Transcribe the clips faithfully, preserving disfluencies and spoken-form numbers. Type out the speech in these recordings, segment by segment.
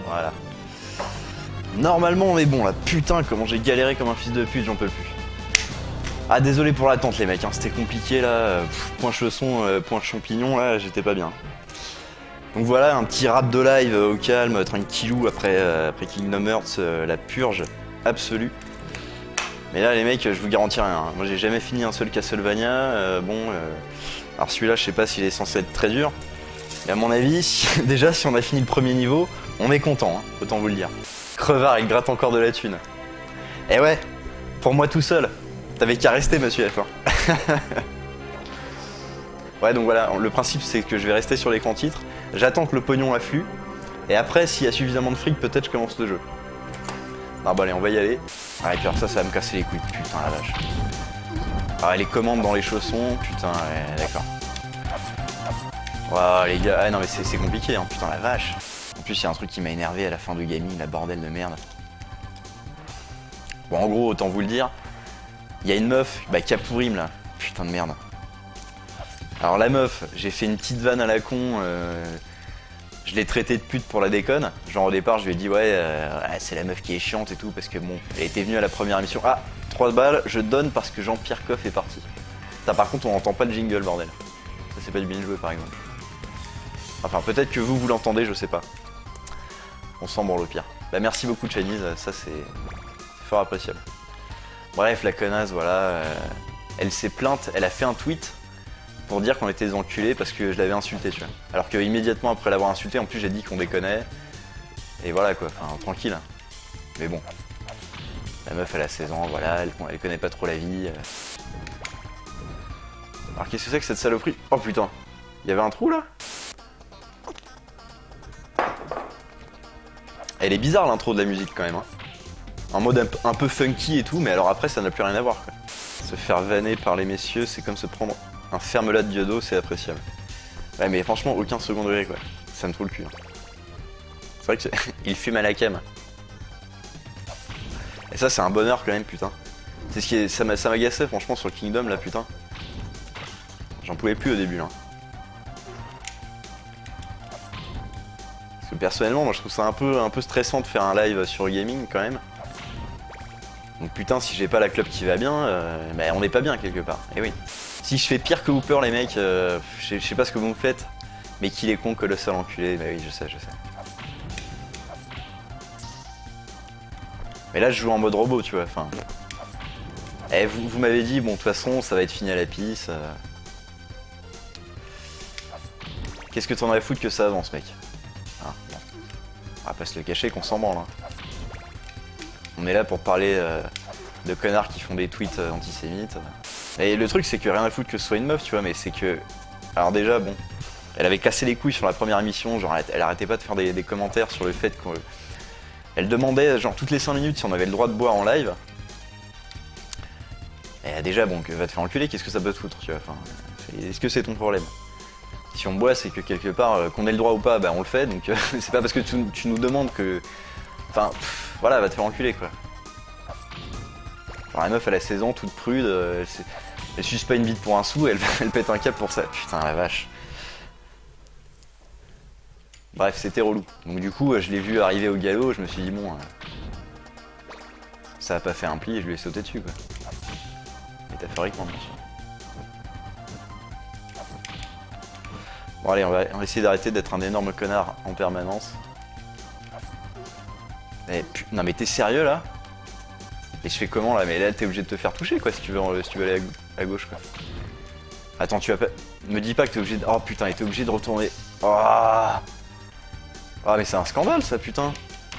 Voilà. Normalement on est bon là. Putain comment j'ai galéré comme un fils de pute, j'en peux plus. Ah désolé pour l'attente les mecs, hein. C'était compliqué là. Pff, point chausson, euh, point champignon là, j'étais pas bien. Donc voilà, un petit rap de live euh, au calme, tranquillou après, euh, après Kingdom Hearts, euh, la purge absolue. Mais là les mecs, je vous garantis rien. Hein. Moi j'ai jamais fini un seul Castlevania. Euh, bon, euh... alors celui-là je sais pas s'il est censé être très dur. Mais à mon avis, si... déjà si on a fini le premier niveau, on est content, hein, autant vous le dire. Crevard, il gratte encore de la thune. Eh ouais, pour moi tout seul. T'avais qu'à rester monsieur F un. Ouais donc voilà, le principe c'est que je vais rester sur l'écran titre. J'attends que le pognon afflue. Et après s'il y a suffisamment de fric, peut-être je commence le jeu. Ah bah allez, on va y aller. Ah et puis alors ça, ça va me casser les couilles, putain la vache. Ah les commandes dans les chaussons, putain, ouais, d'accord. Waouh les gars, ah non mais c'est compliqué, hein, putain la vache. En plus il y a un truc qui m'a énervé à la fin du gaming, la bordel de merde. Bon en gros, autant vous le dire, il y a une meuf bah, qui a pourri là, putain de merde. Alors la meuf, j'ai fait une petite vanne à la con, euh, je l'ai traitée de pute pour la déconne. Genre au départ je lui ai dit ouais, euh, ouais c'est la meuf qui est chiante et tout parce que bon, elle était venue à la première émission. Ah, trois balles, je donne parce que Jean-Pierre Coff est parti. Ça par contre on n'entend pas le jingle bordel. Ça c'est pas du bien joué par exemple. Enfin peut-être que vous, vous l'entendez, je sais pas. On s'en branle au pire. Bah merci beaucoup Chinese, ça c'est fort appréciable. Bref, la connasse, voilà, euh, elle s'est plainte, elle a fait un tweet pour dire qu'on était des enculés parce que je l'avais insulté, tu vois. Alors que immédiatement après l'avoir insulté, en plus j'ai dit qu'on déconnait. Et voilà quoi, enfin tranquille. Mais bon, la meuf elle a seize ans, voilà, elle, elle connaît pas trop la vie. Euh... Alors qu'est-ce que c'est que cette saloperie? Oh putain, il y avait un trou là? Elle est bizarre l'intro de la musique quand même, hein. En mode un, un peu funky et tout, mais alors après ça n'a plus rien à voir quoi. Se faire vanner par les messieurs, c'est comme se prendre un ferme-là de diodo, c'est appréciable. Ouais mais franchement aucun second degré quoi, ça me trouve le cul. Hein. C'est vrai que il fume à la cam. Et ça c'est un bonheur quand même putain. C'est ce qui est, ça m'agaçait franchement sur le Kingdom là putain. J'en pouvais plus au début là. Parce que personnellement moi je trouve ça un peu, un peu stressant de faire un live sur gaming quand même. Donc putain si j'ai pas la club qui va bien, euh, bah, on n'est pas bien quelque part, et oui. Si je fais pire que Hooper les mecs, euh, je sais pas ce que vous me faites, mais qu'il est con que le seul enculé, bah oui je sais, je sais. Mais là je joue en mode robot tu vois, enfin... Eh vous, vous m'avez dit, bon de toute façon ça va être fini à la pisse. Euh... Qu'est-ce que t'en as à foutre que ça avance mec? Ah, bon. On va pas se le cacher qu'on s'en branle. Hein. On est là pour parler euh, de connards qui font des tweets euh, antisémites. Et le truc c'est que rien à foutre que ce soit une meuf tu vois, mais c'est que... Alors déjà bon, elle avait cassé les couilles sur la première émission, genre elle, elle arrêtait pas de faire des, des commentaires sur le fait qu'on... Elle demandait genre toutes les cinq minutes si on avait le droit de boire en live. Et déjà bon, que va te faire enculer, qu'est-ce que ça peut te foutre tu vois, enfin... Est-ce que c'est ton problème? Si on boit c'est que quelque part, euh, qu'on ait le droit ou pas, bah on le fait, donc euh, c'est pas parce que tu, tu nous demandes que... Enfin, pff, voilà, va te faire enculer quoi. Genre la meuf elle a seize ans, toute prude, euh, elle, elle suce pas une bite pour un sou, elle, elle pète un cap pour ça. Putain la vache. Bref, c'était relou. Donc du coup, je l'ai vu arriver au galop, je me suis dit bon... Euh, ça a pas fait un pli et je lui ai sauté dessus quoi. Métaphoriquement bien sûr. Bon allez, on va, on va essayer d'arrêter d'être un énorme connard en permanence. Eh, non mais t'es sérieux là? Et je fais comment là? Mais là t'es obligé de te faire toucher quoi si tu veux, si tu veux aller à gauche quoi. Attends, tu vas pas... Me dis pas que t'es obligé de... Oh putain, t'es obligé de retourner. Oh, oh mais c'est un scandale ça putain.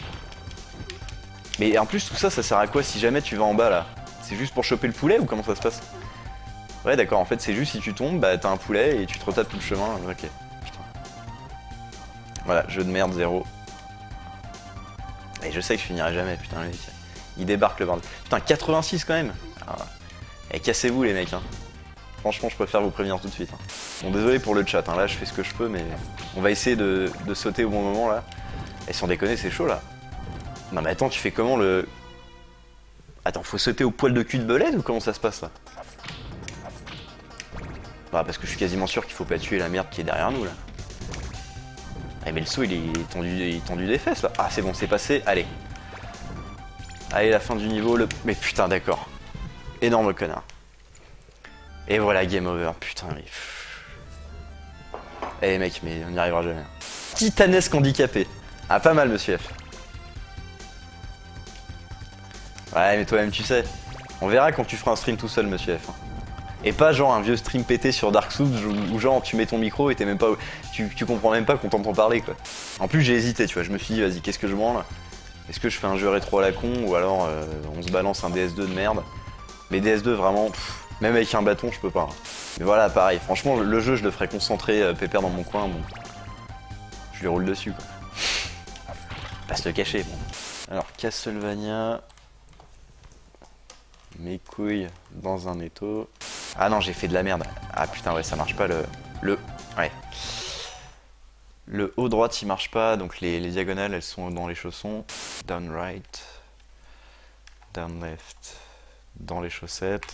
Mais en plus tout ça, ça sert à quoi si jamais tu vas en bas là? C'est juste pour choper le poulet ou comment ça se passe? Ouais d'accord, en fait c'est juste si tu tombes, bah t'as un poulet et tu te retapes tout le chemin. Ok, putain. Voilà, jeu de merde zéro. Et je sais que je finirai jamais, putain, les mecs. Il débarque le bordel. Putain, quatre-vingt-six quand même. Ah. Et cassez-vous les mecs, hein. Franchement, je préfère vous prévenir tout de suite. Hein. Bon, désolé pour le chat, hein. Là je fais ce que je peux, mais on va essayer de, de sauter au bon moment là. Et sans déconner, c'est chaud là. Non mais attends, tu fais comment le... Attends, faut sauter au poil de cul de belette ou comment ça se passe là? Bah parce que je suis quasiment sûr qu'il faut pas tuer la merde qui est derrière nous là. Eh mais le saut il est tendu, il est tendu des fesses là. Ah c'est bon, c'est passé, allez. Allez, la fin du niveau, le... Mais putain, d'accord. Énorme connard. Et voilà, game over, putain, mais... Eh mec, mais on n'y arrivera jamais. Titanesque handicapé. Ah, pas mal, monsieur F. Ouais, mais toi-même, tu sais. On verra quand tu feras un stream tout seul, monsieur F. Et pas genre un vieux stream pété sur Dark Souls où genre tu mets ton micro et t'es même pas... Tu, tu comprends même pas qu'on t'entend parler, quoi. En plus, j'ai hésité, tu vois. Je me suis dit, vas-y, qu'est-ce que je branle? Est-ce que je fais un jeu rétro à la con ou alors euh, on se balance un D S deux de merde? Mais D S deux, vraiment, pff, même avec un bâton, je peux pas. Mais voilà, pareil. Franchement, le jeu, je le ferais concentrer euh, pépère dans mon coin. Bon. Je lui roule dessus, quoi. Pas se le cacher, bon. Alors, Castlevania... Mes couilles dans un étau. Ah non, j'ai fait de la merde. Ah putain, ouais, ça marche pas le... Le... Ouais. Le haut droite, il marche pas, donc les, les diagonales, elles sont dans les chaussons. Down right. Down left. Dans les chaussettes.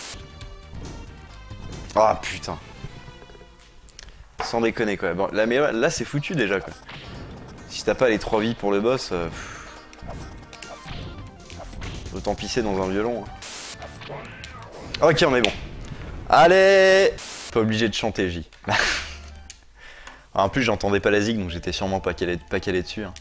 Ah putain. Sans déconner, quoi. Bon, là, mais là, c'est foutu, déjà, quoi. Si t'as pas les trois vies pour le boss... Euh, autant pisser dans un violon. Hein. Ok, on est bon. Allez! Pas obligé de chanter, J. En plus, j'entendais pas la zig, donc j'étais sûrement pas calé, pas calé dessus. Hein.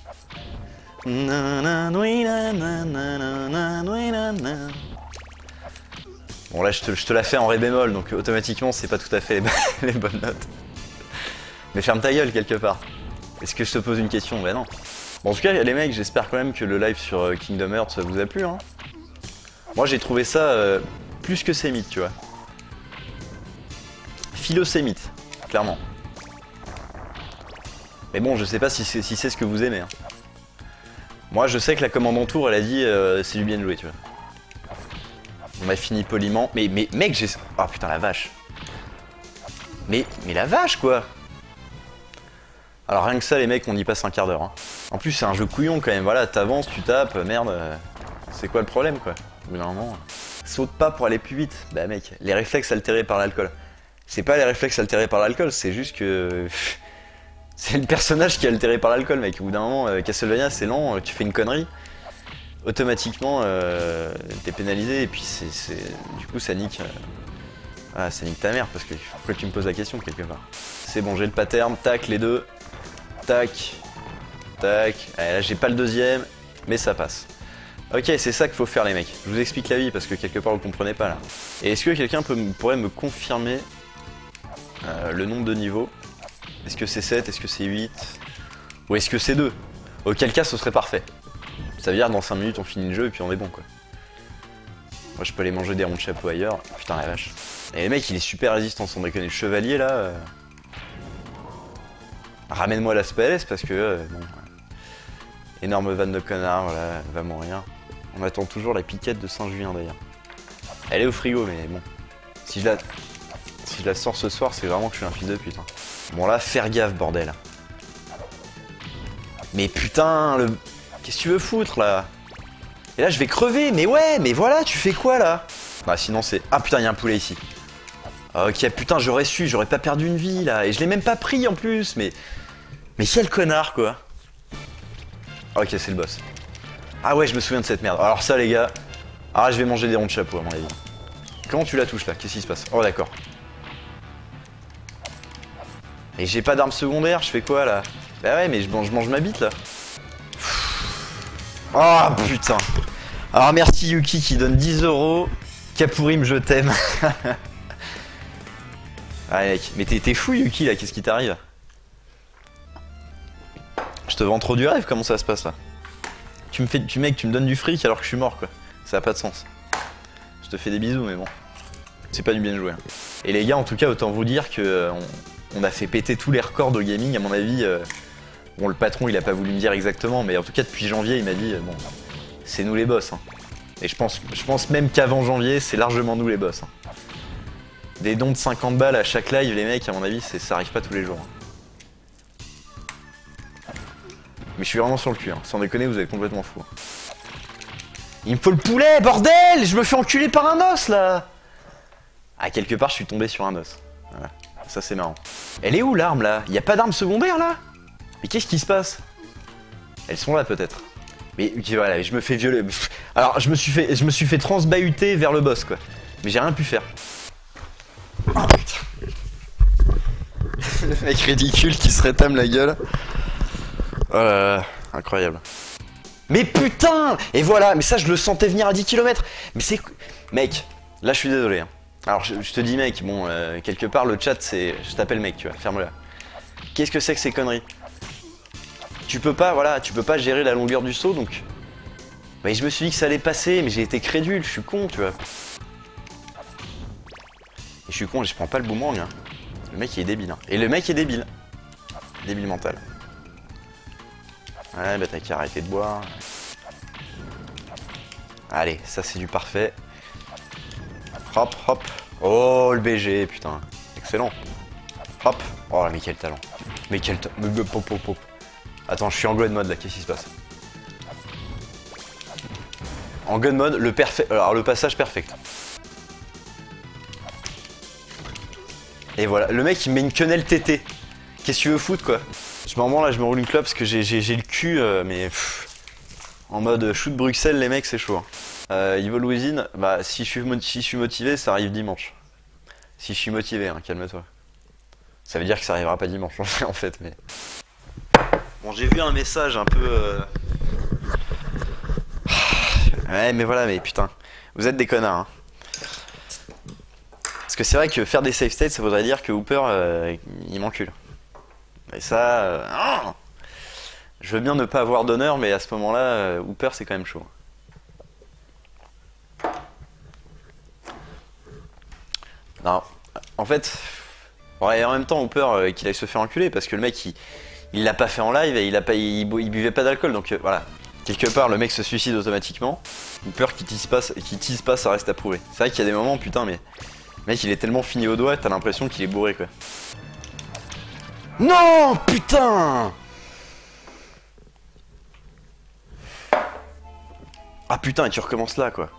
Bon, là, je te, je te la fais en ré bémol, donc automatiquement, c'est pas tout à fait les, les bonnes notes. Mais ferme ta gueule, quelque part. Est-ce que je te pose une question? Ben non. Bon, en tout cas, les mecs, j'espère quand même que le live sur Kingdom Hearts vous a plu. Hein. Moi, j'ai trouvé ça euh, plus que sémite, tu vois. Philo-sémite, clairement. Mais bon, je sais pas si c'est si c'est ce que vous aimez. Hein. Moi, je sais que la commandant tour, elle a dit euh, c'est du bien joué, tu vois. On a fini poliment. Mais, mais mec, j'ai... Oh putain, la vache. Mais, mais la vache, quoi. Alors rien que ça, les mecs, on y passe un quart d'heure. Hein. En plus, c'est un jeu couillon, quand même. Voilà, t'avances, tu tapes, merde. Euh, c'est quoi le problème, quoi? Au bout d'un moment... Saute pas pour aller plus vite. Bah mec, les réflexes altérés par l'alcool. C'est pas les réflexes altérés par l'alcool, c'est juste que... C'est le personnage qui est altéré par l'alcool, mec. Au bout d'un moment, euh, Castlevania, c'est lent, euh, tu fais une connerie, automatiquement, euh, t'es pénalisé, et puis c'est... Du coup, ça nique... Euh... Ah, ça nique ta mère, parce que... Pourquoi tu me poses la question, quelque part? C'est bon, j'ai le pattern, tac, les deux. Tac. Tac. Allez, là, j'ai pas le deuxième, mais ça passe. Ok, c'est ça qu'il faut faire, les mecs. Je vous explique la vie, parce que quelque part, vous comprenez pas, là. Et est-ce que quelqu'un peut, pourrait me confirmer euh, le nombre de niveaux? Est-ce que c'est sept? Est-ce que c'est huit? Ou est-ce que c'est deux? Auquel cas, ce serait parfait. Ça veut dire dans cinq minutes, on finit le jeu et puis on est bon, quoi. Moi, je peux aller manger des ronds de chapeau ailleurs. Putain, la vache. Et le mec, il est super résistant, sans déconner. Le chevalier, là... Euh... Ramène-moi la P L S, parce que... Euh, bon, ouais. Énorme vanne de connard, voilà, elle va mourir. On attend toujours la piquette de Saint-Julien, d'ailleurs. Elle est au frigo, mais bon. Si je la... Si je la sors ce soir, c'est vraiment que je suis un fils de pute. Hein. Bon là, faire gaffe, bordel. Mais putain, le... Qu'est-ce que tu veux foutre, là? Et là, je vais crever, mais ouais, mais voilà, tu fais quoi, là? Bah sinon, c'est... Ah putain, il y a un poulet ici. Ok, putain, j'aurais su, j'aurais pas perdu une vie, là. Et je l'ai même pas pris, en plus, mais... Mais quel connard, quoi. Ok, c'est le boss. Ah ouais, je me souviens de cette merde. Alors ça, les gars... Ah, je vais manger des ronds de chapeau, à mon avis. Comment tu la touches, là? Qu'est-ce qui se passe? Oh, d'accord. Et j'ai pas d'arme secondaire, je fais quoi là? Bah ouais, mais je mange, je mange ma bite là. Oh putain. Alors merci Yuki qui donne dix euros. Kapurim, je t'aime. Ah mec, mais t'es fou Yuki là, qu'est-ce qui t'arrive? Je te vends trop du rêve, comment ça se passe là? Tu me fais, tu mec, tu me donnes du fric alors que je suis mort quoi. Ça a pas de sens. Je te fais des bisous mais bon. C'est pas du bien joué. Hein. Et les gars, en tout cas, autant vous dire que... Euh, on... On a fait péter tous les records de gaming, à mon avis. Euh, bon, le patron, il a pas voulu me dire exactement, mais en tout cas, depuis janvier, il m'a dit, euh, bon, c'est nous les boss. Hein. Et je pense, je pense même qu'avant janvier, c'est largement nous les boss. Hein. Des dons de cinquante balles à chaque live, les mecs, à mon avis, ça arrive pas tous les jours. Hein. Mais je suis vraiment sur le cul, hein. Sans déconner, vous êtes complètement fou. Hein. Il me faut le poulet, bordel! Je me fais enculer par un os, là! Ah, quelque part, je suis tombé sur un os. Voilà. Ça c'est marrant. Elle est où l'arme là? Y a pas d'arme secondaire là? Mais qu'est-ce qui se passe? Elles sont là peut-être. Mais voilà, je me fais violer. Alors je me suis fait, je me suis fait transbahuter vers le boss quoi. Mais j'ai rien pu faire. Oh putain. Le mec ridicule qui se rétame la gueule. Oh là là, incroyable. Mais putain! Et voilà, mais ça je le sentais venir à dix kilomètres. Mais c'est... Mec, là je suis désolé. Hein. Alors je, je te dis mec, bon, euh, quelque part le chat c'est... Je t'appelle mec, tu vois, ferme-la. Qu'est-ce que c'est que ces conneries? Tu peux pas, voilà, tu peux pas gérer la longueur du saut, donc... Mais je me suis dit que ça allait passer, mais j'ai été crédule, je suis con, tu vois. Et je suis con, je prends pas le boomerang, hein. Le mec il est débile, hein. Et le mec est débile. Débile mental. Ouais, bah t'as qu'à arrêter de boire. Allez, ça c'est du parfait. Hop, hop. Oh, le B G, putain. Excellent. Hop. Oh, mais quel talent. Mais quel talent. Pop, pop, pop. Attends, je suis en God mode là, qu'est-ce qui se passe? En God mode, le perfect. Alors, le passage perfect. Et voilà, le mec il met une quenelle T T. Qu'est-ce que tu veux foutre quoi? Je m'en là, je me roule une clope parce que j'ai le cul, euh, mais pff, en mode shoot Bruxelles, les mecs, c'est chaud. Hein. Euh, Evil Within, bah si je, suis si je suis motivé, ça arrive dimanche. Si je suis motivé, hein, calme-toi. Ça veut dire que ça arrivera pas dimanche en fait, mais. Bon, j'ai vu un message un peu. Euh... Ouais, mais voilà, mais putain, vous êtes des connards. Hein. Parce que c'est vrai que faire des safe states, ça voudrait dire que Hooper, euh, il m'encule. Et ça, euh, oh je veux bien ne pas avoir d'honneur, mais à ce moment-là, euh, Hooper, c'est quand même chaud. Non, en fait, ouais, et en même temps, Hooper, euh, qu'il aille se faire enculer, parce que le mec, il il l'a pas fait en live et il, a pas, il, il buvait pas d'alcool, donc euh, voilà. Quelque part, le mec se suicide automatiquement. Hooper qui tease pas, qui tease pas, ça reste à prouver. C'est vrai qu'il y a des moments, putain, mais le mec, il est tellement fini au doigt, t'as l'impression qu'il est bourré, quoi. Non, putain! Ah putain, et tu recommences là, quoi.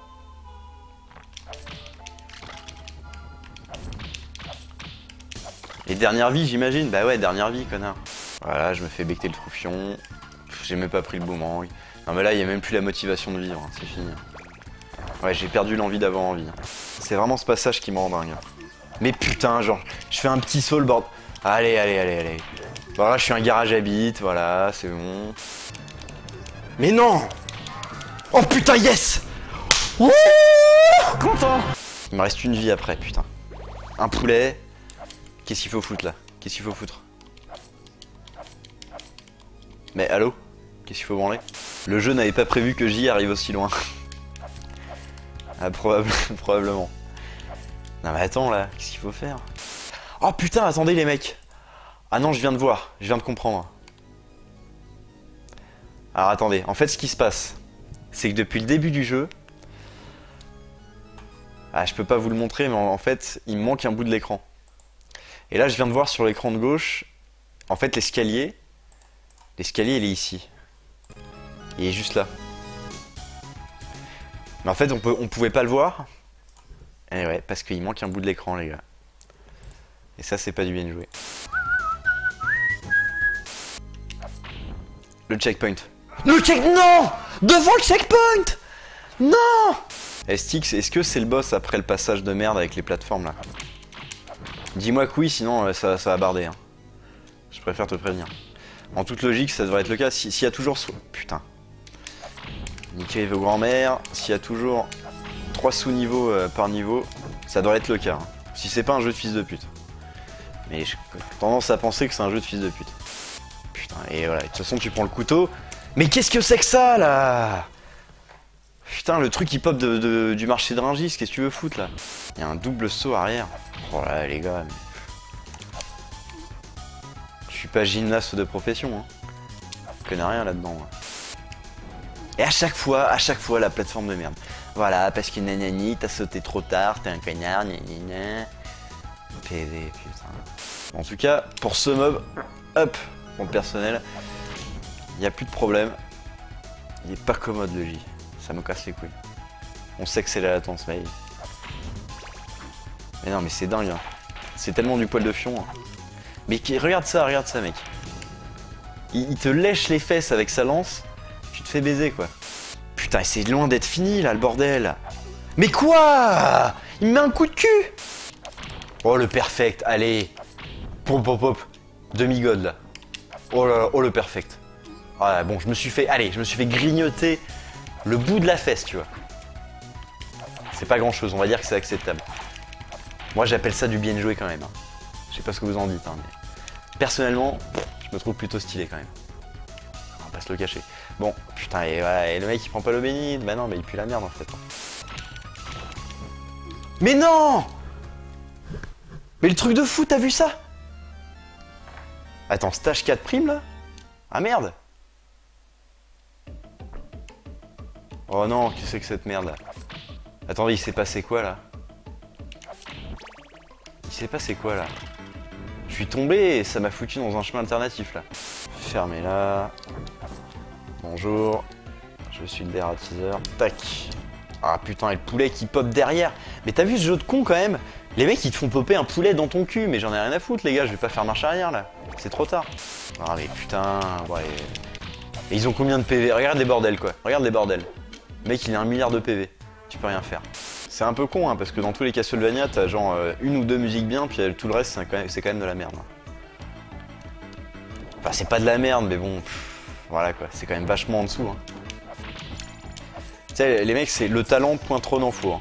Et dernière vie, j'imagine? Bah ouais, dernière vie, connard. Voilà, je me fais becter le troufion. J'ai même pas pris le boomerang. Non mais là, il y a même plus la motivation de vivre, hein. C'est fini. Ouais, j'ai perdu l'envie d'avoir envie. C'est vraiment ce passage qui me rend dingue. Mais putain, genre, je fais un petit saut, le bord. Allez, allez, allez, allez. Voilà, je suis un garage à bite, voilà, c'est bon. Mais non! Oh putain, yes! Wouh! Content! Il me reste une vie après, putain. Un poulet. Qu'est-ce qu'il faut foutre là? Qu'est-ce qu'il faut foutre? Mais allô? Qu'est-ce qu'il faut branler? Le jeu n'avait pas prévu que J arrive aussi loin. Ah, probable, probablement. Non mais attends là, qu'est-ce qu'il faut faire? Oh putain, attendez les mecs! Ah non, je viens de voir, je viens de comprendre. Alors attendez, en fait ce qui se passe, c'est que depuis le début du jeu... Ah, je peux pas vous le montrer, mais en fait, il me manque un bout de l'écran. Et là, je viens de voir sur l'écran de gauche, en fait, l'escalier, l'escalier, il est ici. Il est juste là. Mais en fait, on, peut, on pouvait pas le voir. Et ouais, parce qu'il manque un bout de l'écran, les gars. Et ça, c'est pas du bien joué. Le checkpoint. Le check... Non! Devant le checkpoint! Non! Stix, est-ce que c'est le boss après le passage de merde avec les plateformes, là? Dis-moi que oui, sinon ça, ça va barder. Hein. Je préfère te prévenir. En toute logique, ça devrait être le cas. S'il si y a toujours... Putain. Niquez vos grands-mères. S'il y a toujours trois sous-niveaux euh, par niveau, ça devrait être le cas. Hein. Si c'est pas un jeu de fils de pute. Mais j'ai tendance à penser que c'est un jeu de fils de pute. Putain, et voilà. De toute façon, tu prends le couteau. Mais qu'est-ce que c'est que ça, là? Putain, le truc qui pop de, de, du marché de Rungis, qu'est-ce que tu veux foutre, là? Il y a un double saut arrière. Oh là, les gars. Mais... Je suis pas gymnaste de profession, hein. Je connais rien là-dedans. Hein. Et à chaque fois, à chaque fois, la plateforme de merde. Voilà, parce que nanani, t'as sauté trop tard, t'es un cognard, nanana. P D, putain. En tout cas, pour ce mob, hop, mon personnel, il n'y a plus de problème. Il est pas commode le J. Ça me casse les couilles. On sait que c'est la latence, mais... Mais non, mais c'est dingue, hein. C'est tellement du poil de fion. Hein. Mais qui... regarde ça, regarde ça, mec. il, il te lèche les fesses avec sa lance, tu te fais baiser quoi. Putain, et c'est loin d'être fini là le bordel. Mais quoi? Il me met un coup de cul. Oh le perfect, allez. Pop pop pop. Demi-god là. Oh là là, oh le perfect. Ah bon, je me suis fait, allez, je me suis fait grignoter le bout de la fesse, tu vois. C'est pas grand chose, on va dire que c'est acceptable. Moi j'appelle ça du bien joué quand même. Hein. Je sais pas ce que vous en dites, hein, mais personnellement, je me trouve plutôt stylé quand même. On va pas se le cacher. Bon, putain, et, ouais, et le mec il prend pas l'eau bénite, bah non, mais il pue la merde en fait. Mais non! Mais le truc de fou, t'as vu ça? Attends, stage quatre prime là? Ah merde! Oh non, qu'est-ce que c'est que cette merde là? Attendez, il s'est passé quoi là? Il s'est passé quoi là? Je suis tombé et ça m'a foutu dans un chemin alternatif là. Fermez là. Bonjour. Je suis le dératiseur. Tac. Ah putain, et le poulet qui pop derrière. Mais t'as vu ce jeu de con quand même? Les mecs ils te font popper un poulet dans ton cul, mais j'en ai rien à foutre les gars, je vais pas faire marche arrière là. C'est trop tard. Ah mais putain, ouais. Et ils ont combien de P V? Regarde les bordels quoi. Regarde les bordels. Le mec il a un milliard de P V. Tu peux rien faire. C'est un peu con hein, parce que dans tous les Castlevania t'as genre euh, une ou deux musiques bien, puis euh, tout le reste c'est quand, quand même de la merde. Hein. Enfin c'est pas de la merde mais bon, pff, voilà quoi, c'est quand même vachement en dessous. Hein. Tu sais les mecs c'est le talent point trop en faux. Hein.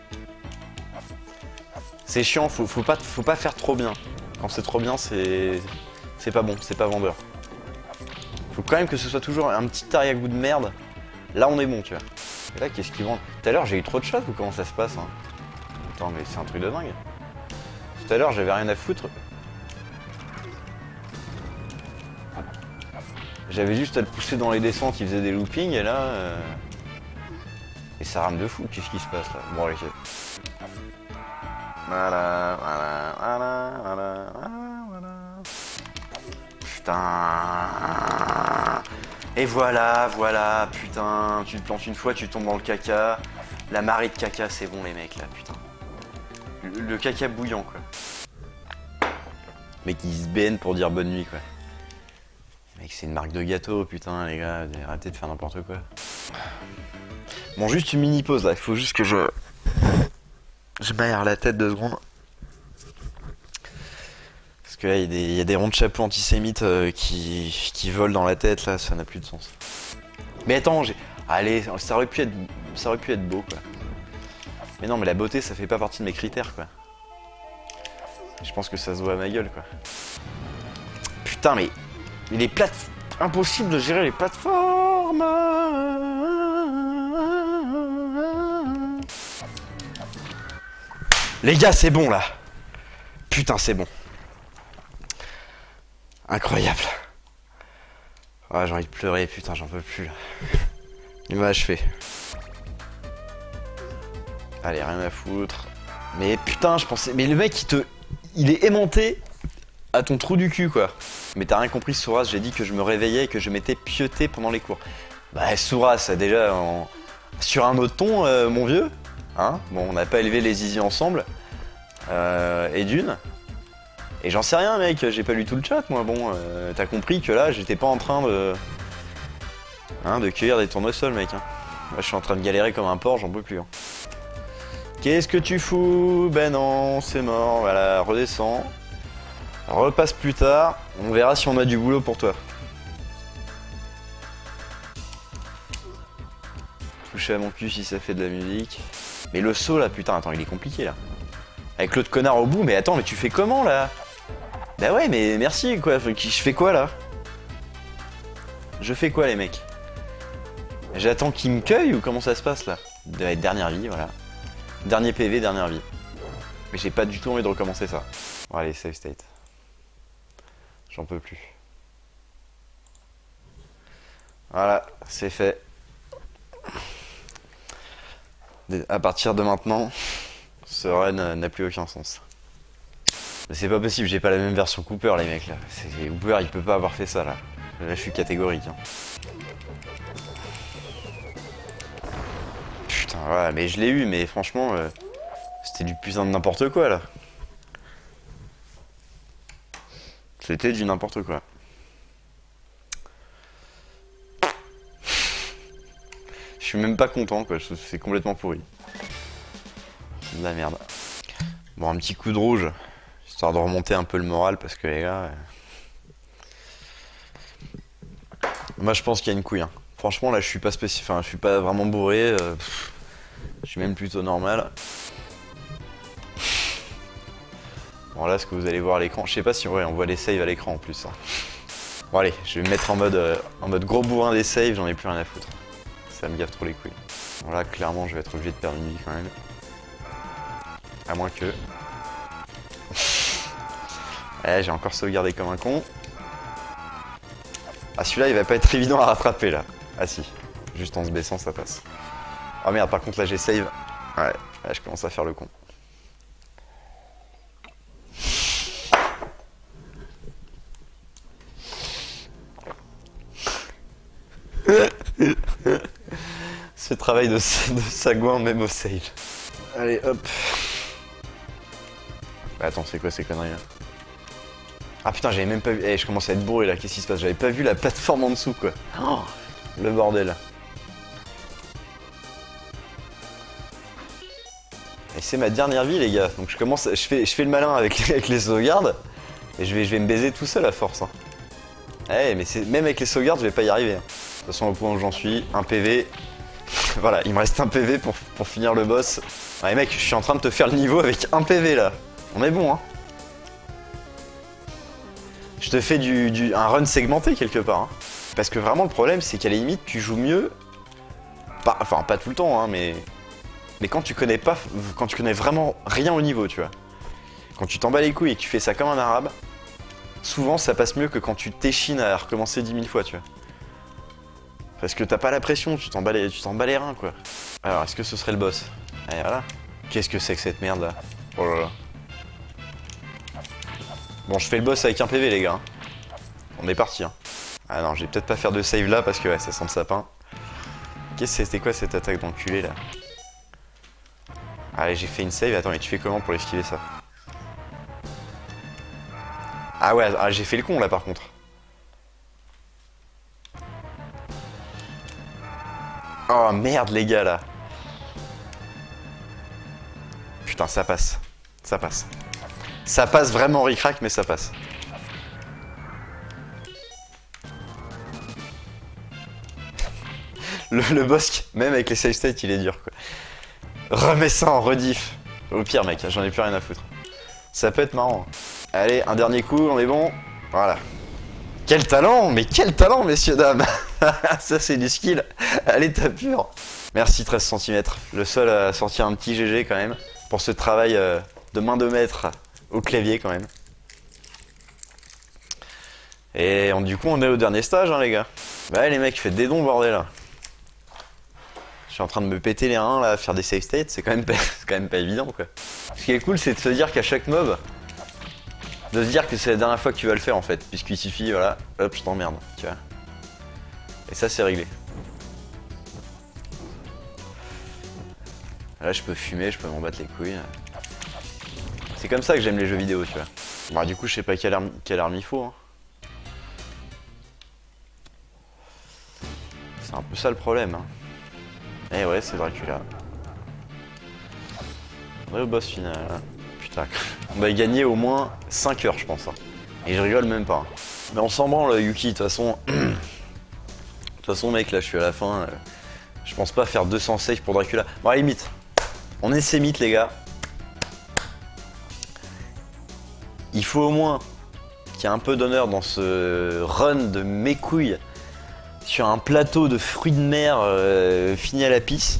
C'est chiant, faut, faut, pas, faut pas faire trop bien. Quand c'est trop bien c'est c'est pas bon, c'est pas vendeur. Faut quand même que ce soit toujours un petit arrière-goût de merde. Là on est bon tu vois. Et là qu'est-ce qu'ils vendent? Tout à l'heure j'ai eu trop de shots ou comment ça se passe hein? Attends mais c'est un truc de dingue. Tout à l'heure j'avais rien à foutre. J'avais juste à le pousser dans les descentes, il faisait des loopings et là... Euh... Et ça rame de fou, qu'est-ce qui se passe là? Bon allez. Voilà, voilà, voilà, voilà, voilà, voilà. Putain. Et voilà, voilà, putain, tu te plantes une fois, tu tombes dans le caca. La marée de caca, c'est bon les mecs là, putain. Le, le caca bouillant quoi. Mec il se baigne pour dire bonne nuit quoi. Mec c'est une marque de gâteau, putain les gars, arrêtez de faire n'importe quoi. Bon juste une mini pause là, il faut juste que je... Je m'aère la tête deux secondes. Parce que là, il y, y a des ronds de chapeau antisémites euh, qui, qui volent dans la tête, là, ça n'a plus de sens. Mais attends, j'ai... Allez, ça aurait pu être, ça aurait pu être beau, quoi. Mais non, mais la beauté, ça fait pas partie de mes critères, quoi. Je pense que ça se voit à ma gueule, quoi. Putain, mais... Il est plate... Impossible de gérer les plateformes. Les gars, c'est bon, là. Putain, c'est bon. Incroyable. Ah, j'ai envie de pleurer, putain, j'en peux plus là. Il m'a achevé. Allez, rien à foutre. Mais putain, je pensais... Mais le mec, il te... Il est aimanté à ton trou du cul, quoi. Mais t'as rien compris, Souras, j'ai dit que je me réveillais et que je m'étais pieuté pendant les cours. Bah, Souras, déjà, en... sur un autre ton, euh, mon vieux. Hein, bon, on n'a pas élevé les zizi ensemble. Euh, et d'une. Et j'en sais rien mec, j'ai pas lu tout le chat moi, bon, euh, t'as compris que là j'étais pas en train de... Hein, de cueillir des tournesols mec. Hein. Là je suis en train de galérer comme un porc, j'en peux plus. Hein. Qu'est-ce que tu fous? Ben non, c'est mort, voilà, redescends. Repasse plus tard, on verra si on a du boulot pour toi. Toucher à mon cul si ça fait de la musique. Mais le saut là, putain, attends, il est compliqué là. Avec l'autre connard au bout, mais attends, mais tu fais comment là? Bah ouais, mais merci quoi, je fais quoi là? Je fais quoi les mecs? J'attends qu'il me cueille ou comment ça se passe là? Dernière vie, voilà. Dernier P V, dernière vie. Mais j'ai pas du tout envie de recommencer ça. Bon allez, save state. J'en peux plus. Voilà, c'est fait. À partir de maintenant, ce run n'a plus aucun sens. C'est pas possible, j'ai pas la même version Cooper les mecs là. Cooper il peut pas avoir fait ça là. Là je suis catégorique. Hein. Putain ouais, mais je l'ai eu, mais franchement, euh, c'était du putain de n'importe quoi là. C'était du n'importe quoi. Je suis même pas content quoi, c'est complètement pourri. C'est de la merde. Bon, un petit coup de rouge, histoire de remonter un peu le moral parce que les gars... Euh... Moi je pense qu'il y a une couille. Hein. Franchement là je suis pas spécifique, enfin je suis pas vraiment bourré. Euh... Je suis même plutôt normal. Bon là ce que vous allez voir à l'écran, je sais pas si ouais, on voit les saves à l'écran en plus. Hein. Bon allez, je vais me mettre en mode, euh, en mode gros bourrin des saves, j'en ai plus rien à foutre. Ça me gaffe trop les couilles. Bon là clairement je vais être obligé de perdre une vie quand même. À moins que... Eh, j'ai encore sauvegardé comme un con. Ah celui-là il va pas être évident à rattraper là. Ah si, juste en se baissant ça passe. Oh merde, par contre là j'ai save. Ouais, là je commence à faire le con. Ce travail de, de sagouin même au save. Allez hop. Bah, attends, c'est quoi ces conneries là? Ah putain, j'avais même pas vu. Eh, je commence à être bourré là, qu'est-ce qui se passe? J'avais pas vu la plateforme en dessous quoi. Oh, le bordel. Et c'est ma dernière vie les gars, donc je commence, je fais, je fais le malin avec, avec les sauvegardes et je vais, je vais me baiser tout seul à force. Hein. Eh mais c'est, même avec les sauvegardes je vais pas y arriver. Hein. De toute façon au point où j'en suis, un P V. Voilà, il me reste un P V pour, pour finir le boss. Ouais mec, je suis en train de te faire le niveau avec un P V là. On est bon hein. Je te fais du, du, un run segmenté quelque part. Hein. Parce que vraiment le problème c'est qu'à la limite tu joues mieux. Pas, enfin pas tout le temps hein mais... Mais quand tu connais pas, quand tu connais vraiment rien au niveau, tu vois. Quand tu t'en bats les couilles et que tu fais ça comme un arabe, souvent ça passe mieux que quand tu t'échines à recommencer dix mille fois, tu vois. Parce que t'as pas la pression, tu t'en bats les, tu t'en bats les reins, quoi. Alors, est-ce que ce serait le boss? Allez, voilà. Qu'est-ce que c'est que cette merde, là? Oh là là. Bon, je fais le boss avec un P V, les gars. On est parti, hein. Ah non, je vais peut-être pas faire de save là, parce que ouais, ça sent le sapin. Qu'est-ce que c'était quoi cette attaque d'enculé, là? Allez, j'ai fait une save. Attends, mais tu fais comment pour esquiver ça? Ah ouais, ah, j'ai fait le con là par contre. Oh merde les gars là. Putain, ça passe. Ça passe. Ça passe vraiment ric-rac, mais ça passe. Le, le boss, même avec les save states, il est dur quoi. Remets ça en rediff. Au pire mec, j'en ai plus rien à foutre. Ça peut être marrant. Allez, un dernier coup, on est bon. Voilà. Quel talent, mais quel talent messieurs dames. Ça c'est du skill à l'état pur. Merci treize centimètres. Le seul à sortir un petit G G quand même. Pour ce travail de main de maître au clavier quand même. Et on, du coup on est au dernier stage hein les gars. Bah les mecs, faites des dons bordel là. Je suis en train de me péter les reins là, faire des save states, c'est quand même pas, c'est quand même pas évident quoi. Ce qui est cool c'est de se dire qu'à chaque mob, de se dire que c'est la dernière fois que tu vas le faire en fait, puisqu'il suffit, voilà, hop, je t'emmerde, tu vois. Et ça c'est réglé. Là je peux fumer, je peux m'en battre les couilles. C'est comme ça que j'aime les jeux vidéo, tu vois. Bah du coup je sais pas quelle arme, quelle arme il faut. Hein. C'est un peu ça le problème. Hein. Eh ouais, c'est Dracula. On est au boss final. Putain, on va gagner au moins cinq heures, je pense. Hein. Et je rigole même pas. Hein. Mais on s'en branle, Yuki, de toute façon. De toute façon, mec, là, je suis à la fin. Euh, je pense pas faire deux cents saves pour Dracula. Bon, à la limite, on est ces mythes, les gars. Il faut au moins qu'il y ait un peu d'honneur dans ce run de mes couilles. Sur un plateau de fruits de mer euh, fini à la pisse.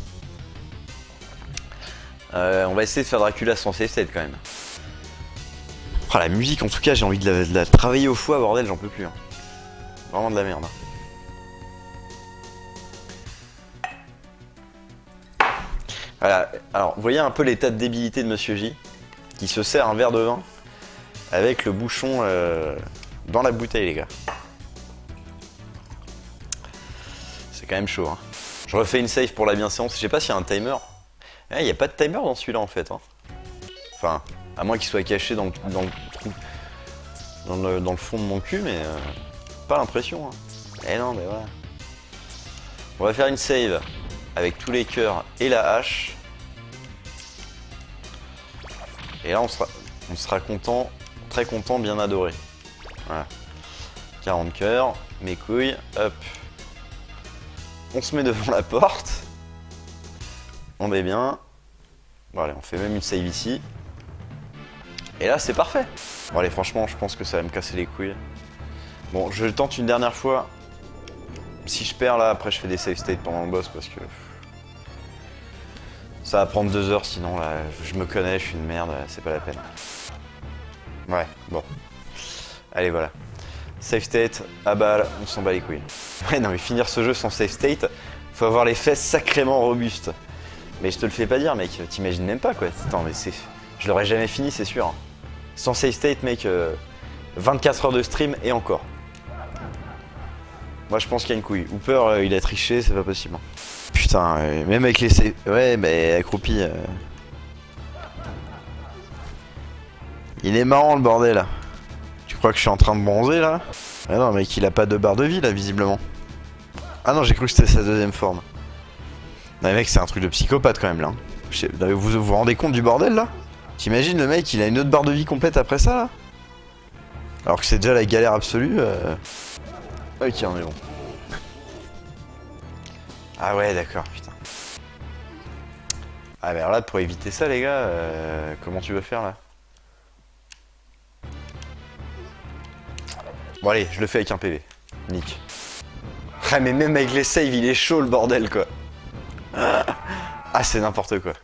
Euh, on va essayer de faire Dracula sans save state quand même. Oh, la musique en tout cas j'ai envie de la, de la travailler au foie, bordel, j'en peux plus. Hein. Vraiment de la merde. Hein. Voilà, alors vous voyez un peu l'état de débilité de Monsieur J, qui se sert un verre de vin avec le bouchon euh, dans la bouteille les gars. C'est quand même chaud. Hein. Je refais une save pour la bienséance. Je sais pas s'il y a un timer. Il eh, n'y a pas de timer dans celui-là en fait. Hein. Enfin, à moins qu'il soit caché dans le, dans le trou, dans le, dans le fond de mon cul, mais euh, pas l'impression. Hein. Eh non, mais voilà. On va faire une save avec tous les cœurs et la hache. Et là on sera, on sera content, très content, bien adoré. Voilà. quarante cœurs, mes couilles, hop. On se met devant la porte. On est bien. Bon allez, on fait même une save ici. Et là c'est parfait. Bon allez, franchement je pense que ça va me casser les couilles. Bon, je le tente une dernière fois. Si je perds là, après je fais des save states pendant le boss parce que... ça va prendre deux heures sinon là, je me connais, je suis une merde, c'est pas la peine. Ouais, bon. Allez voilà. Save state, à balle, on s'en bat les couilles. Ouais non mais finir ce jeu sans save state, faut avoir les fesses sacrément robustes. Mais je te le fais pas dire mec, t'imagines même pas quoi. Attends mais c'est... je l'aurais jamais fini c'est sûr. Hein. Sans save state mec, euh... vingt-quatre heures de stream et encore. Moi je pense qu'il y a une couille. Hooper euh, il a triché, c'est pas possible. Putain, euh, même avec les save... ouais mais accroupi... Euh... il est marrant le bordel là. Tu crois que je suis en train de bronzer là? Ah non mec il a pas de barre de vie là visiblement. Ah non j'ai cru que c'était sa deuxième forme. Non mais mec c'est un truc de psychopathe quand même là. Vous vous, vous rendez compte du bordel là? T'imagines le mec il a une autre barre de vie complète après ça là? Alors que c'est déjà la galère absolue. Euh... Ok on est bon. Ah ouais d'accord putain. Ah mais alors là pour éviter ça les gars, euh... comment tu veux faire là? Bon allez, je le fais avec un P V. Nick. Ah mais même avec les saves, il est chaud le bordel quoi. Ah c'est n'importe quoi.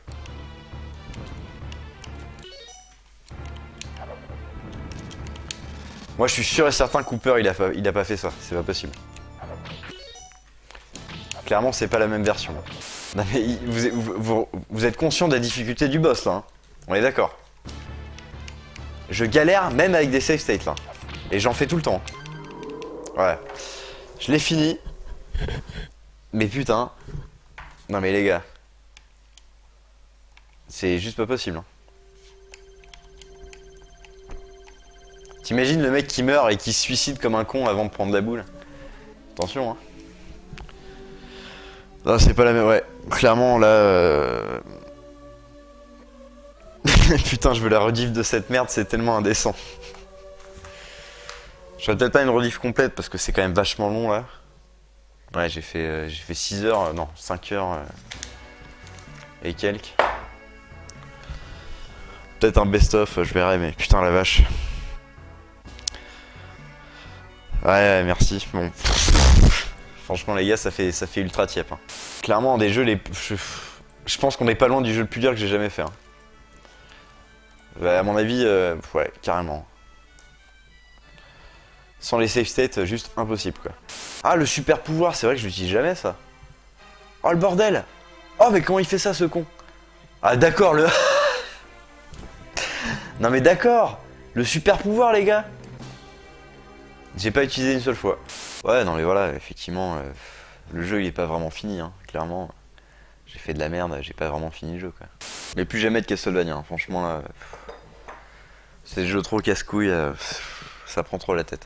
Moi je suis sûr et certain que Cooper il a pas, il a pas fait ça, c'est pas possible. Clairement c'est pas la même version. Non mais vous, vous, vous, vous êtes conscient de la difficulté du boss là hein. On est d'accord. Je galère même avec des save states là. Et j'en fais tout le temps. Ouais. Je l'ai fini. Mais putain. Non mais les gars. C'est juste pas possible. Hein. T'imagines le mec qui meurt et qui se suicide comme un con avant de prendre la boule. Attention hein. Non c'est pas la même... Ouais. Clairement là... Euh... putain je veux la rediff de cette merde, c'est tellement indécent. Je ferai peut-être pas une rediff complète parce que c'est quand même vachement long là. Ouais j'ai fait euh, j'ai fait six heures, euh, non cinq heures euh, et quelques. Peut-être un best-of, euh, je verrai mais putain la vache. Ouais, ouais merci. Bon. Franchement les gars ça fait ça fait ultra tiep. Hein. Clairement des jeux les. Je, je pense qu'on est pas loin du jeu le plus dur que j'ai jamais fait. Hein. Bah, à mon avis, euh, ouais, carrément. Sans les save states, juste impossible quoi. Ah le super pouvoir, c'est vrai que je l'utilise jamais ça. Oh le bordel. Oh mais comment il fait ça ce con? Ah d'accord le... non mais d'accord. Le super pouvoir les gars. J'ai pas utilisé une seule fois. Ouais non mais voilà, effectivement, euh, le jeu il est pas vraiment fini hein, clairement. J'ai fait de la merde, j'ai pas vraiment fini le jeu quoi. Mais plus jamais de Castlevania, hein, franchement là... C'est le jeu trop casse-couille, euh, ça prend trop la tête.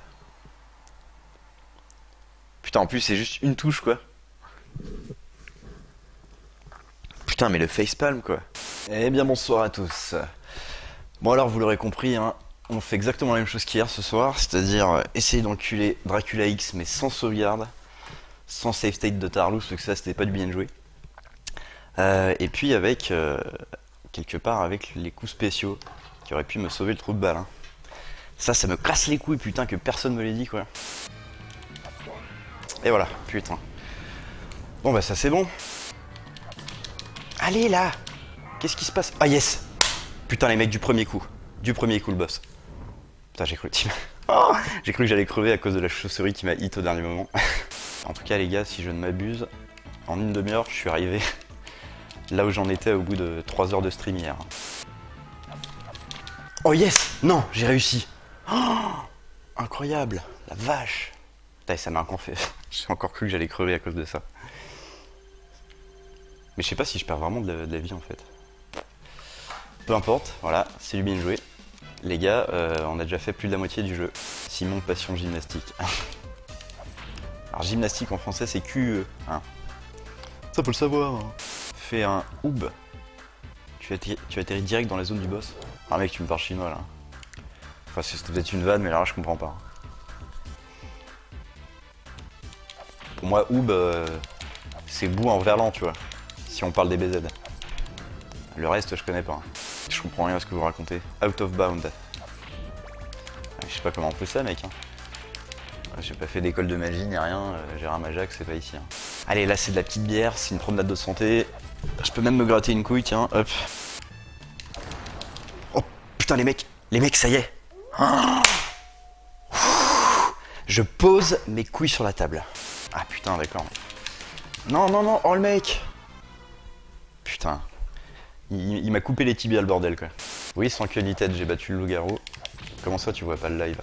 Putain, en plus, c'est juste une touche, quoi. Putain, mais le facepalm, quoi. Eh bien, bonsoir à tous. Bon, alors, vous l'aurez compris, hein, on fait exactement la même chose qu'hier ce soir, c'est-à-dire euh, essayer d'enculer Dracula X, mais sans sauvegarde, sans save state de Tarlouse, parce que ça, c'était pas du bien joué. Euh, et puis, avec, euh, quelque part, avec les coups spéciaux, qui auraient pu me sauver le trou de balle. Hein. Ça, ça me casse les couilles, putain, que personne me l'ait dit, quoi. Et voilà, putain. Bon bah ça c'est bon. Allez là. Qu'est-ce qui se passe? Ah yes. Putain les mecs du premier coup. Du premier coup le boss. Putain j'ai cru... oh, j'ai cru que j'allais crever à cause de la chauve-souris qui m'a hit au dernier moment. En tout cas les gars, si je ne m'abuse, en une demi-heure je suis arrivé là où j'en étais au bout de trois heures de stream hier. Oh yes. Non, j'ai réussi. Oh, incroyable. La vache. Putain, ça m'a encore fait... J'ai encore cru que j'allais crever à cause de ça. Mais je sais pas si je perds vraiment de la, de la vie en fait. Peu importe, voilà, c'est du bien joué. Les gars, euh, on a déjà fait plus de la moitié du jeu. Simon, passion gymnastique. Alors gymnastique en français c'est Q E. Hein. Ça faut le savoir. Fais un oub. Tu atterris, tu atterris direct dans la zone du boss. Ah mec, tu me parles chinois là. Enfin, c'est peut-être une vanne, mais là je comprends pas. Pour moi, oub, euh, c'est bout en verlan, tu vois. Si on parle des B Z. Le reste, je connais pas. Je comprends rien à ce que vous racontez. Out of bound. Je sais pas comment on fait ça, mec. Hein. J'ai pas fait d'école de magie ni rien. Euh, Gérard Ajax, c'est pas ici. Hein. Allez, là c'est de la petite bière, c'est une promenade de santé. Je peux même me gratter une couille, tiens, hop. Oh putain, les mecs, les mecs, ça y est. Je pose mes couilles sur la table. Ah putain, d'accord. Non, non, non, oh le mec. Putain. Il, il m'a coupé les tibias, le bordel, quoi. Oui, sans queue ni tête, j'ai battu le loup-garou. Comment ça, tu vois pas le live?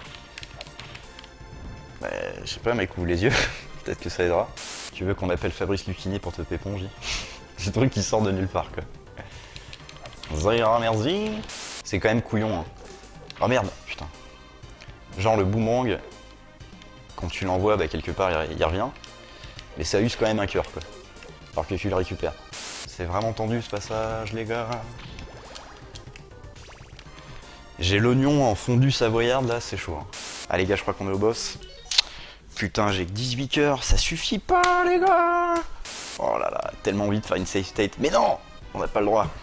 Bah, je sais pas, mec, ouvre les yeux. Peut-être que ça aidera. Tu veux qu'on appelle Fabrice Lucchini pour te péponger? C'est un truc qui sort de nulle part, quoi. Zahira, merci. C'est quand même couillon, hein. Oh merde, putain. Genre le boomerang, quand tu l'envoies, bah quelque part, il, il revient. Mais ça use quand même un cœur, quoi. Alors que tu le récupères. C'est vraiment tendu ce passage, les gars. J'ai l'oignon en fondu savoyarde, là, c'est chaud. Hein. Ah les gars, je crois qu'on est au boss. Putain, j'ai que dix-huit cœurs, ça suffit pas, les gars. Oh là là, tellement envie de faire une safe state. Mais non, on n'a pas le droit.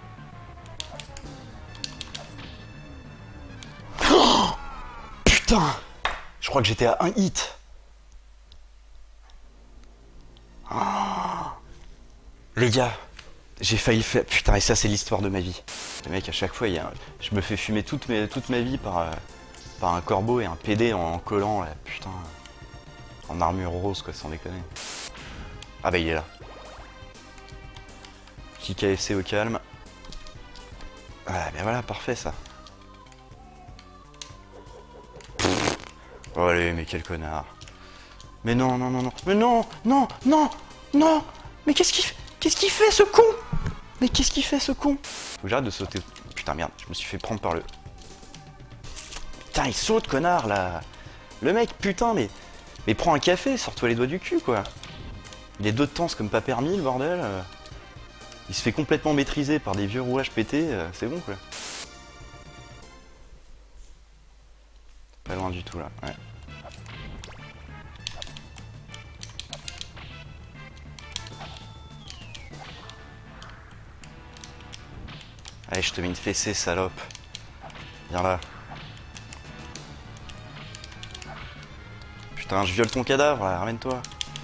Oh putain, je crois que j'étais à un hit. Oh les gars, j'ai failli faire... Putain, et ça, c'est l'histoire de ma vie. Le mec, à chaque fois, il y a... je me fais fumer toute, mes... toute ma vie par... par un corbeau et un P D en, en collant, là. Putain. En armure rose, quoi, sans déconner. Ah bah, il est là. Petit K F C au calme. Ah ben voilà, parfait, ça. Pff. Oh, allez, mais quel connard. Mais non, non, non, non. Mais non, non, non, non. Mais qu'est-ce qu'il fait? Qu'est-ce qu'il fait, ce con? Mais qu'est-ce qu'il fait, ce con? Faut que j'arrête de sauter. Putain, merde, je me suis fait prendre par le... Putain, il saute, connard, là. Le mec, putain, mais... Mais prends un café, sors-toi les doigts du cul, quoi. Il est deux de temps, c'est comme pas permis, le bordel. Il se fait complètement maîtriser par des vieux rouages pétés, c'est bon, quoi. Pas loin du tout, là, ouais. Allez, je te mets une fessée, salope. Viens là. Putain, je viole ton cadavre, là, ramène-toi.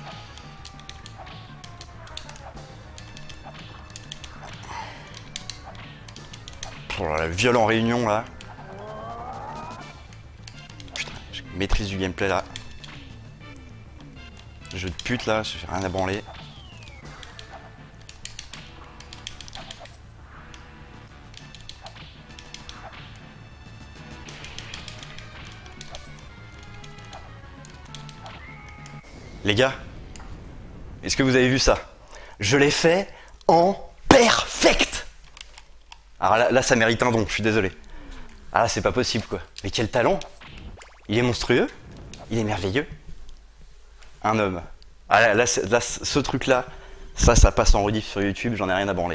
Oh là, la viol en réunion, là. Putain, je maîtrise du gameplay, là. Jeu de pute, là, j'ai rien à branler. Les gars, est-ce que vous avez vu ça? Je l'ai fait en perfect. Alors là, là, ça mérite un don, je suis désolé. Ah là, c'est pas possible, quoi. Mais quel talent! Il est monstrueux, il est merveilleux. Un homme. Ah là, là, là ce truc-là, ça, ça passe en rediff sur YouTube, j'en ai rien à branler.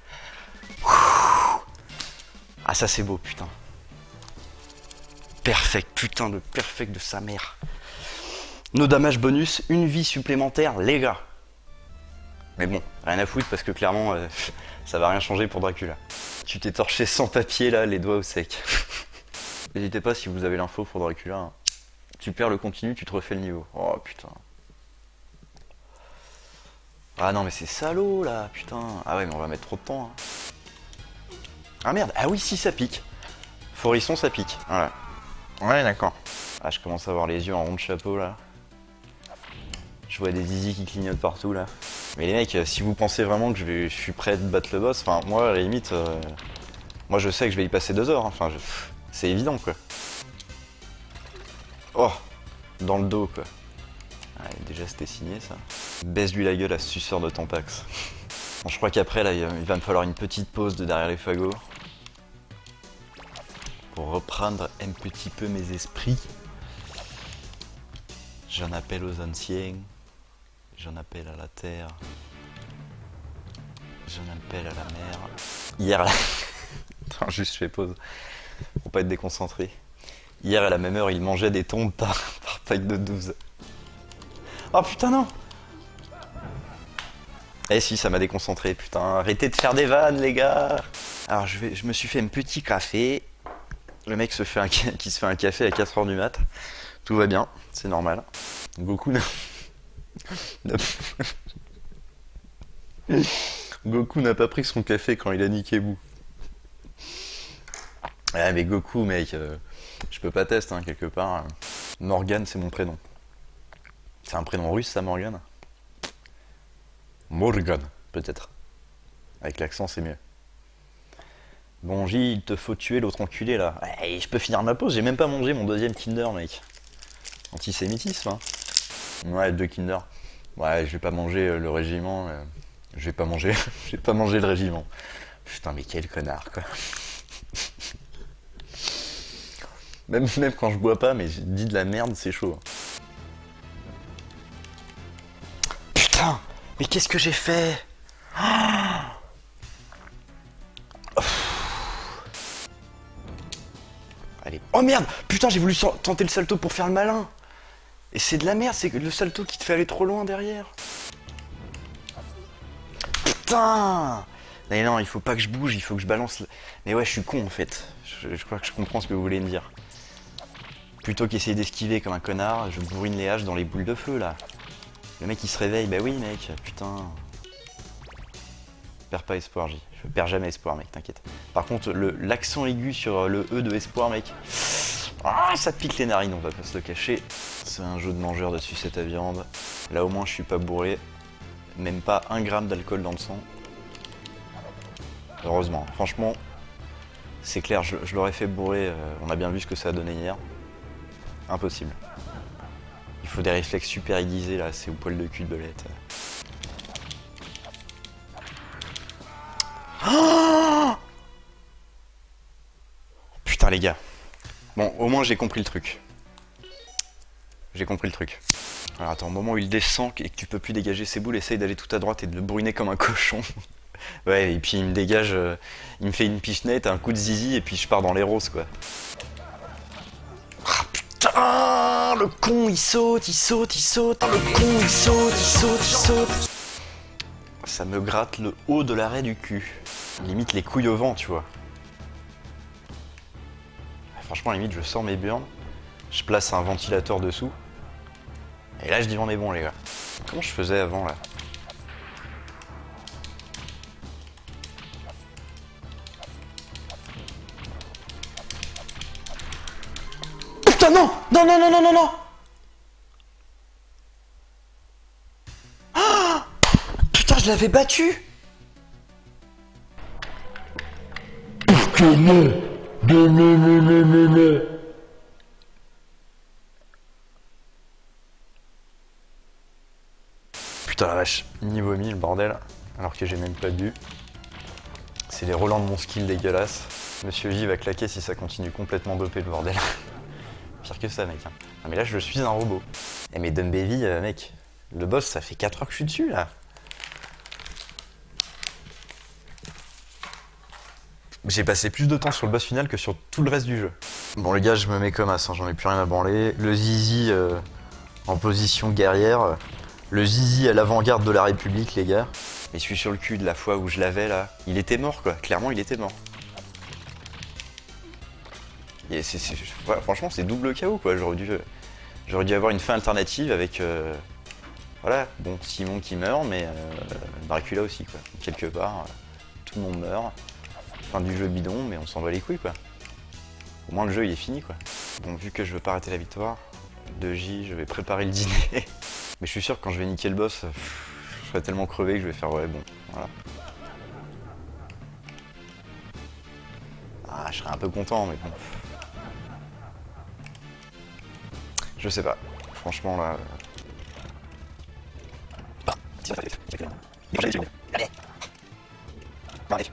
Ah ça, c'est beau, putain. Perfect, putain de perfect de sa mère. Nos damages bonus, une vie supplémentaire, les gars. Mais bon, rien à foutre parce que clairement, euh, ça va rien changer pour Dracula. Tu t'es torché sans papier là, les doigts au sec. N'hésitez pas si vous avez l'info pour Dracula. Hein. Tu perds le continu, tu te refais le niveau. Oh putain. Ah non mais c'est salaud là, putain. Ah ouais mais on va mettre trop de temps. Hein. Ah merde, ah oui si ça pique. Forisson ça pique, voilà. Ouais d'accord. Ah je commence à avoir les yeux en rond de chapeau là. Je vois des zizi qui clignotent partout là. Mais les mecs, si vous pensez vraiment que je, vais, je suis prêt de battre le boss, enfin moi à la limite, euh, moi je sais que je vais y passer deux heures, hein. Enfin je, c'est évident quoi. Oh, dans le dos quoi. Ah, déjà c'était signé ça. Baisse-lui la gueule à ce suceur de Tampax. Bon, je crois qu'après là il va me falloir une petite pause de derrière les fagots. Pour reprendre un petit peu mes esprits. J'en appelle aux anciens. J'en appelle à la terre. Je m'appelle à la mer. Hier, à la... Attends, juste je fais pause. Pour pas être déconcentré. Hier, à la même heure, il mangeait des tombes par, par pack de douze. Oh putain, non! Eh si, ça m'a déconcentré, putain. Arrêtez de faire des vannes, les gars! Alors, je, vais, je me suis fait un petit café. Le mec se fait un, qui se fait un café à quatre heures du mat. Tout va bien, c'est normal. Goku n'a... Goku n'a pas pris son café quand il a niqué Boo. Ouais, mais Goku, mec, euh, je peux pas tester, hein, quelque part. Morgan, c'est mon prénom. C'est un prénom russe, ça, Morgan? Morgan, peut-être. Avec l'accent, c'est mieux. Bon, J, il te faut tuer l'autre enculé, là. Ouais, je peux finir ma pause, j'ai même pas mangé mon deuxième Kinder, mec. Antisémitisme, hein. Ouais, deux Kinder. Ouais, je vais pas manger euh, le régiment. Euh, je vais pas manger... je vais pas manger le régiment. Putain, mais quel connard, quoi. Même, même quand je bois pas, mais je dis de la merde, c'est chaud. Putain, mais qu'est-ce que j'ai fait? Allez. Oh merde! Putain, j'ai voulu tenter le salto pour faire le malin. Et c'est de la merde, c'est le salto qui te fait aller trop loin derrière. Putain! Mais non, il faut pas que je bouge, il faut que je balance... Le... Mais ouais, je suis con en fait. Je, je crois que je comprends ce que vous voulez me dire. Plutôt qu'essayer d'esquiver comme un connard, je bourrine les haches dans les boules de feu là. Le mec il se réveille, bah oui mec, putain. Perds pas espoir, J. Je perds jamais espoir, mec, t'inquiète. Par contre, l'accent aigu sur le E de espoir, mec. Ah, ça te pique les narines, on va pas se le cacher. C'est un jeu de mangeur de sucette à viande. Là au moins je suis pas bourré. Même pas un gramme d'alcool dans le sang. Heureusement, franchement, c'est clair, je, je l'aurais fait bourrer, euh, on a bien vu ce que ça a donné hier. Impossible. Il faut des réflexes super aiguisés là, c'est au poil de cul de belette. Oh putain les gars. Bon, au moins j'ai compris le truc. J'ai compris le truc. Alors attends, au moment où il descend et que tu peux plus dégager ses boules, essaye d'aller tout à droite et de le brûler comme un cochon. Ouais, et puis il me dégage, euh, il me fait une pichenette, un coup de zizi et puis je pars dans les roses quoi. Ah putain, le con il saute, il saute, il saute, le con il saute, il saute, il saute. Ça me gratte le haut de l'arrêt du cul. Limite les couilles au vent, tu vois. Franchement, limite je sors mes burnes, je place un ventilateur dessous. Et là je dis on est bon les gars. Comment je faisais avant là? Putain non! Non non non non non non! Ah putain je l'avais battu! Putain non! Non non non non non non! Putain la vache, niveau mille le bordel, alors que j'ai même pas bu. C'est les relents de mon skill dégueulasse. Monsieur J va claquer si ça continue complètement dopé le bordel. Pire que ça mec. Hein. Ah mais là je suis un robot. Eh mais Dunbaby, euh, mec, le boss ça fait quatre heures que je suis dessus là. J'ai passé plus de temps sur le boss final que sur tout le reste du jeu. Bon les gars, je me mets comme as, hein, j'en ai plus rien à branler. Le zizi euh, en position guerrière. Le zizi à l'avant-garde de la République, les gars. Et je suis sur le cul de la fois où je l'avais, là. Il était mort, quoi. Clairement, il était mort. Et c'est, c'est, ouais, franchement, c'est double K O, quoi. J'aurais dû, j'aurais dû avoir une fin alternative avec... Euh, voilà, bon, Simon qui meurt, mais euh, Dracula aussi, quoi. Quelque part, euh, tout le monde meurt. Fin du jeu bidon, mais on s'en va les couilles, quoi. Au moins, le jeu, il est fini, quoi. Bon, vu que je veux pas arrêter la victoire de J, je vais préparer le dîner. Mais je suis sûr que quand je vais niquer le boss, pff, je serai tellement crevé que je vais faire ouais bon, voilà. Ah, je serais un peu content, mais bon. Je sais pas. Franchement là. Allez.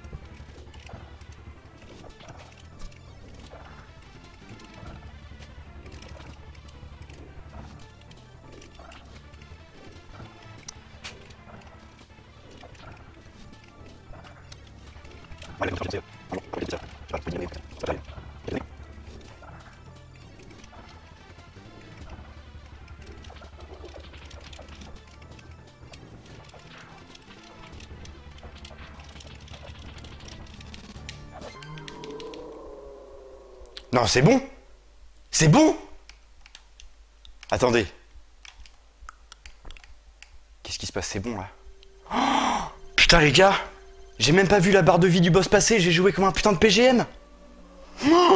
Non, c'est bon. C'est bon. Attendez. Qu'est-ce qui se passe? C'est bon, là. Oh, putain, les gars. J'ai même pas vu la barre de vie du boss passer. J'ai joué comme un putain de P G M. Oh,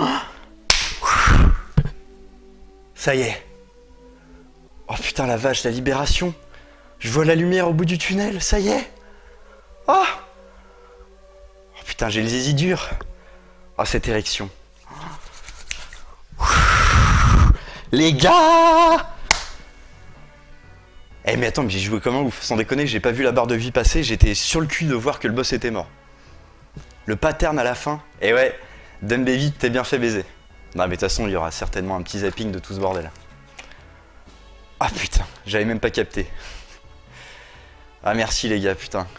ça y est. Oh putain, la vache, la libération. Je vois la lumière au bout du tunnel. Ça y est. Oh, oh putain, j'ai le zizi dur. Oh, cette érection. Les gars! Eh mais attends, mais j'ai joué comme un ouf, sans déconner, j'ai pas vu la barre de vie passer, j'étais sur le cul de voir que le boss était mort. Le pattern à la fin, et ouais, Dumb Baby, t'es bien fait baiser. Non mais de toute façon, il y aura certainement un petit zapping de tout ce bordel. Ah putain, j'avais même pas capté. Ah merci les gars, putain.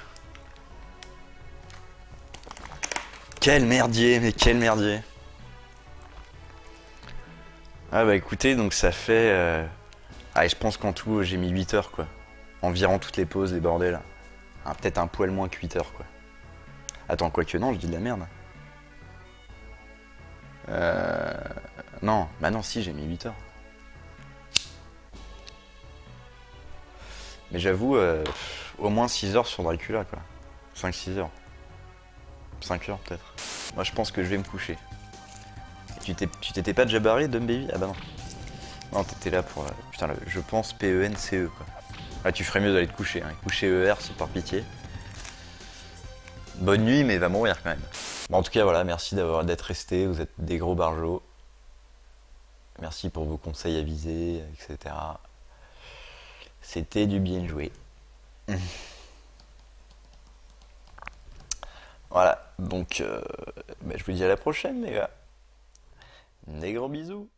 Quel merdier, mais quel merdier. Ah bah écoutez, donc ça fait... Euh... Ah, je pense qu'en tout, j'ai mis huit heures, quoi. En virant toutes les pauses, les bordels. Ah, peut-être un poil moins que huit heures, quoi. Attends, quoique non, je dis de la merde. Euh... Non, bah non, si, j'ai mis huit heures. Mais j'avoue, euh, au moins six heures sur Dracula, quoi. cinq six heures. cinq heures, peut-être. Moi, je pense que je vais me coucher. Tu t'étais pas déjà barré, Dumb Baby? Ah bah non. Non, t'étais là pour... Euh, putain, le, je pense P E N C E, quoi. Ah, tu ferais mieux d'aller te coucher, hein. Coucher E R, c'est par pitié. Bonne nuit, mais va mourir quand même. Bon, en tout cas, voilà, merci d'avoir d'être resté. Vous êtes des gros barjots. Merci pour vos conseils avisés, et cetera. C'était du bien joué. Voilà, donc euh, bah, je vous dis à la prochaine, les gars. Des gros bisous.